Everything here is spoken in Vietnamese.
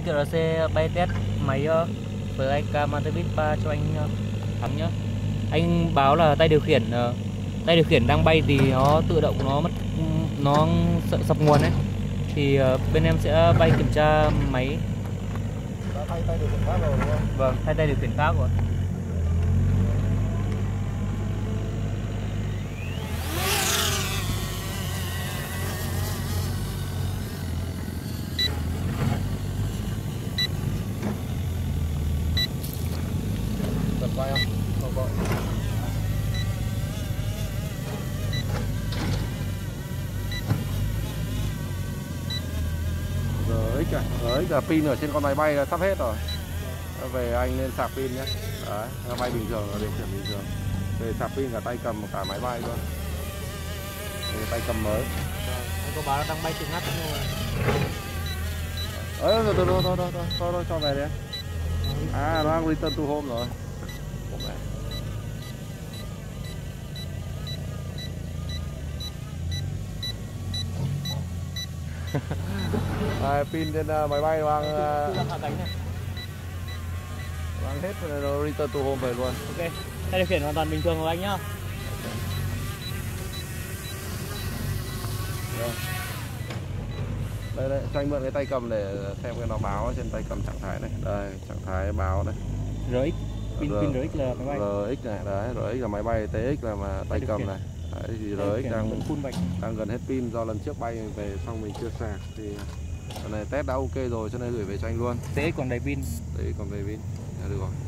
XRC bay test máy Flycam Mavic 3 cho anh Thắng nhá. Anh báo là tay điều khiển đang bay thì nó tự động nó sập nguồn ấy. Thì bên em sẽ bay kiểm tra máy. Đã thay tay điều khiển khác rồi đúng không? Vâng, thay tay điều khiển khác rồi. Cần quay không? Không gọi. RX là pin ở trên con máy bay là sắp hết rồi. Về anh nên sạc pin nhé. Đấy, nó bay bình thường, nó điều khiển bình thường. Về sạc pin cả tay cầm cả máy bay luôn. Đây, tay cầm mới. Anh có báo là đang bay từ ngắt nhưng mà Thôi cho về đi. À, nó đang return to home rồi. Pin trên máy bay đang hết rồi, nó return to home về luôn. ok. Tay điều khiển hoàn toàn bình thường của anh nhá. Đây, cho anh mượn cái tay cầm để xem cái nó báo trên tay cầm trạng thái này. Đây, trạng thái báo này. RX, pin RX là máy bay. RX này, đấy, RX là máy bay, TX là tay cầm này. Đấy, thì RX đang gần hết pin do lần trước bay về xong mình chưa sạc thì lần này test đã ok rồi cho nên gửi về cho anh luôn. TX còn đầy pin. Đấy, còn đầy pin. Được rồi.